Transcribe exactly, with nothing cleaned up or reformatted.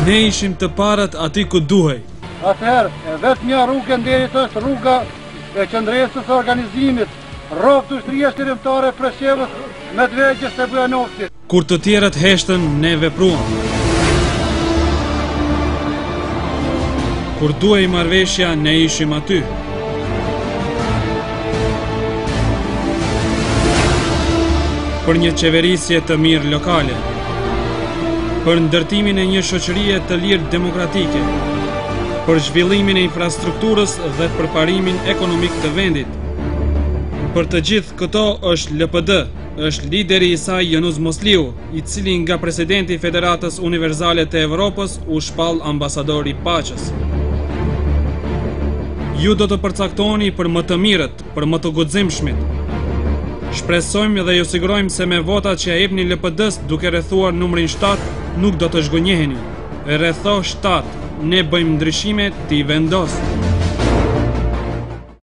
Ne ishim të parët aty ku duhej. Atëherë, vetë një rrugë nderit është rruga e qëndresës organizimit, rrogë të ushtria shtirimtare Preshevës, Medvegjës e Bujanovcit. Kur të tjerët heshtën, ne vepruam. Kur duhej marrëveshja, ne ishim aty. Për një qeverisje të mirë lokale, për ndërtimin e një shoqërie të lirë demokratike, për zhvillimin e infrastrukturës dhe përparimin ekonomik të vendit. Për të gjithë këto është L P D, është lideri i saj Januz Mosliu, i cili nga presidenti i Federatës Universale të Evropës u shpall ambasador i paqes. Ju do të përcaktoni për më të mirët, për më të guximshmit. Shpresojmë dhe ju sigurojmë se me votat që ja jepni L P D-s duke rrethuar numrin shtatë, nuk do të zhgënjeheni. Rretho shtatë, ne bëjmë ndryshime, ti vendos.